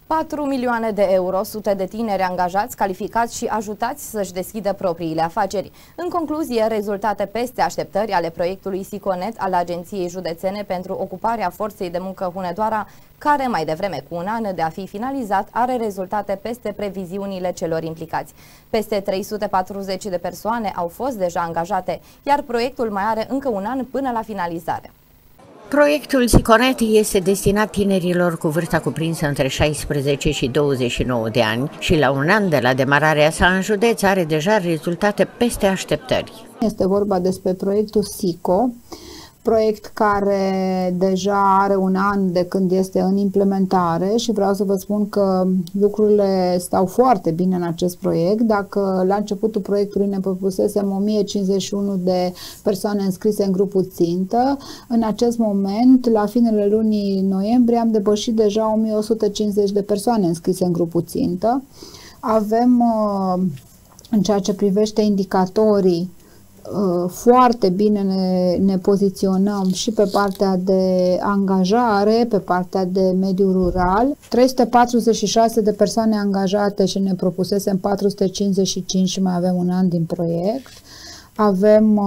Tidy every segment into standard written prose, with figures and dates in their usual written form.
4 milioane de euro, sute de tineri angajați, calificați și ajutați să-și deschidă propriile afaceri. În concluzie, rezultate peste așteptări ale proiectului SICONET al Agenției Județene pentru Ocuparea Forței de Muncă Hunedoara, care mai devreme cu un an de a fi finalizat are rezultate peste previziunile celor implicați. Peste 340 de persoane au fost deja angajate, iar proiectul mai are încă un an până la finalizare. Proiectul SICONET este destinat tinerilor cu vârsta cuprinsă între 16 și 29 de ani și la un an de la demararea sa în județ are deja rezultate peste așteptări. Este vorba despre proiectul SICO, proiect care deja are un an de când este în implementare și vreau să vă spun că lucrurile stau foarte bine în acest proiect. Dacă la începutul proiectului ne propusesem 1051 de persoane înscrise în grupul țintă, în acest moment, la finele lunii noiembrie, am depășit deja 1150 de persoane înscrise în grupul țintă. Avem, în ceea ce privește indicatorii, foarte bine ne poziționăm și pe partea de angajare, pe partea de mediu rural. 346 de persoane angajate și ne propusesem 455 și mai avem un an din proiect. Avem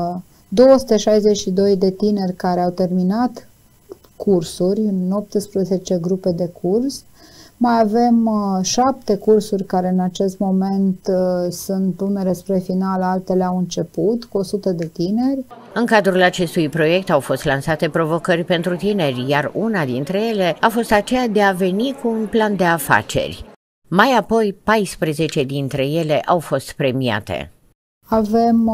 262 de tineri care au terminat cursuri în 18 grupe de curs. Mai avem 7 cursuri care în acest moment sunt unele spre final, altele au început, cu 100 de tineri. În cadrul acestui proiect au fost lansate provocări pentru tineri, iar una dintre ele a fost aceea de a veni cu un plan de afaceri. Mai apoi, 14 dintre ele au fost premiate. Avem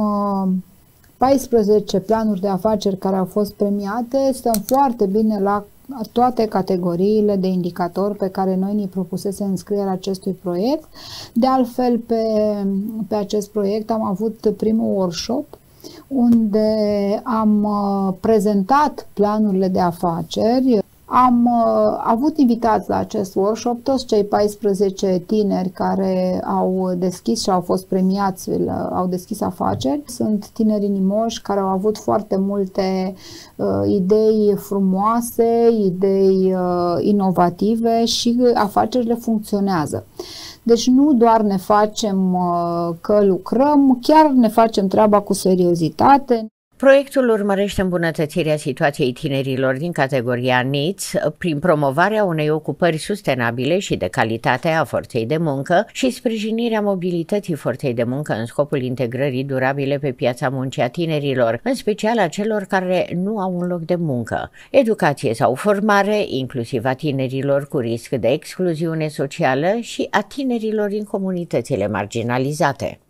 14 planuri de afaceri care au fost premiate, stăm foarte bine la toate categoriile de indicatori pe care noi ne propusesem înscrierea acestui proiect. De altfel, pe acest proiect am avut primul workshop unde am prezentat planurile de afaceri. Am avut invitați la acest workshop toți cei 14 tineri care au deschis și au fost premiați, au deschis afaceri. Sunt tineri inimoși care au avut foarte multe idei frumoase, idei inovative și afacerile funcționează. Deci nu doar ne facem că lucrăm, chiar ne facem treaba cu seriozitate. Proiectul urmărește îmbunătățirea situației tinerilor din categoria NEET prin promovarea unei ocupări sustenabile și de calitate a forței de muncă și sprijinirea mobilității forței de muncă în scopul integrării durabile pe piața muncii a tinerilor, în special a celor care nu au un loc de muncă, educație sau formare, inclusiv a tinerilor cu risc de excluziune socială și a tinerilor din comunitățile marginalizate.